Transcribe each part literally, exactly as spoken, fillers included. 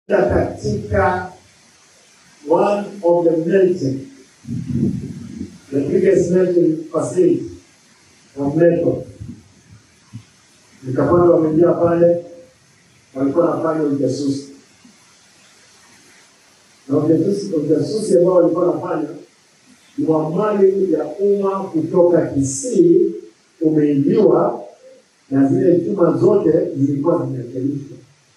katika one of the melting, the biggest melting facility of metal. Nikapanda wameingia pale, walikuwa wanafanya ujasusi. Na ujasusi, ujasusi ambao walikuwa wanafanya ni wa mali ya umma kutoka Kisii umeibiwa na zile chuma zote zilikuwa zimerekebishwa.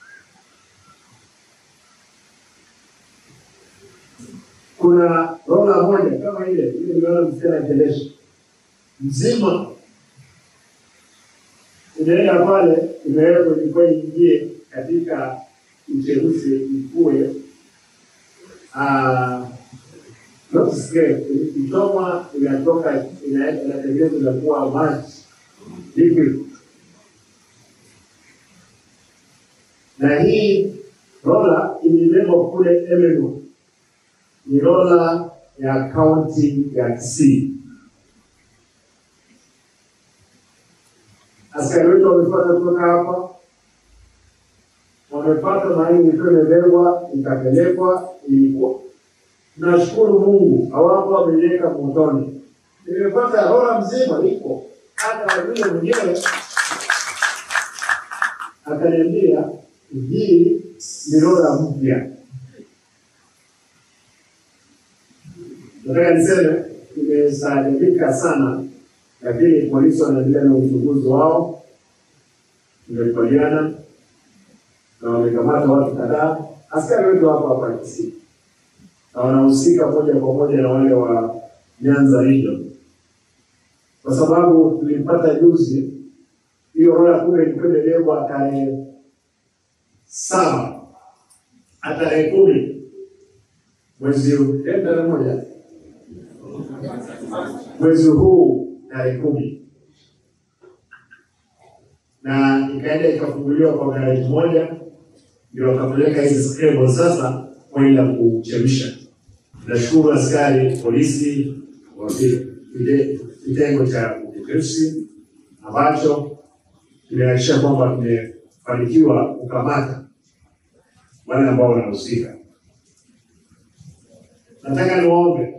Kuna rola moja kama ile, ile nimeona msichana akiendesha mzima. Inaenda pale, imewekwa ilikuwa ingie katika ucherusi ikue. Ah, not scale, ikitoma inatoka inatengenezwa na kuwa maji liquid. Na hii rola ilibebwa kule Emenu, ni rola ya kaunti ya Kisii. Askari wetu wamepata kutoka hapa, wamepata mahali ilikuwa imebebwa, ikapelekwa, ilikuwa. Nashukuru Mungu, hawapo wameiweka motoni. Nimepata rola mzima iko, hata yule mwenyewe akaniambia hii ni rola mpya. Nataka niseme nimesaidika sana, lakini polisi wanaendelea na uchunguzi wao. Tumekubaliana na wamekamata watu kadhaa, askari wetu hapa hapa Kisii. Na wanahusika moja kwa moja na wale wa Nyanza region. Kwa sababu tulipata juzi hiyo rola kule ilikuwa imebebwa tarehe saba hata tarehe kumi mwezi huu, tarehe moja mwezi huu tarehe kumi, na ikaenda ikafunguliwa kwa gari moja, ndio wakapeleka hizi scrable sasa kwenda kuchemsha. Nashukuru askari polisi wa kitengo cha upelelezi ambacho kimehakikisha kwamba tumefanikiwa kukamata wale ambao wanahusika. Nataka niwaombe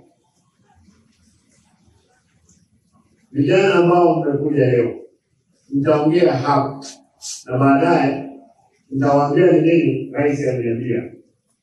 vijana ambao mmekuja leo, nitaongea hapa na baadaye nitawaambia ni nini rais ameniambia.